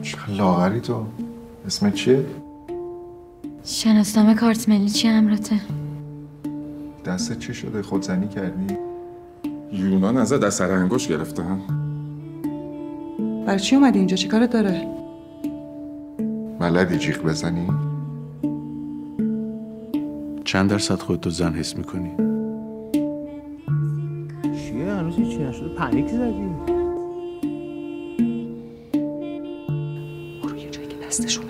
چقدر لاغری تو. اسمت چیه؟ شناسنامه کارت ملی چی امراته؟ دستت چی شده؟ خودزنی کردی؟ یونان ازت از سر انگشت گرفتن؟ برای چی اومدی اینجا؟ چی کارت داره؟ بلدی جیغ بزنی؟ چند درصد خودتو زن حس میکنی؟ چیه؟ هنوز هیچی نشده پنیک زدی؟ برو یه جایی که دستشون